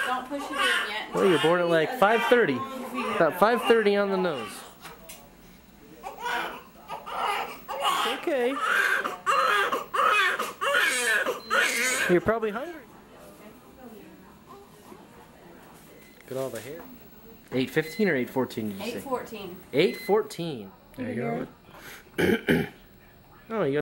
Don't push it in yet. Well, you're born at like 5:30. About 5:30 on the nose. Okay. You're probably hungry. Look at all the hair. 8:15 or 8:14 did you say? 8:14. 8:14. There you go. Oh, you got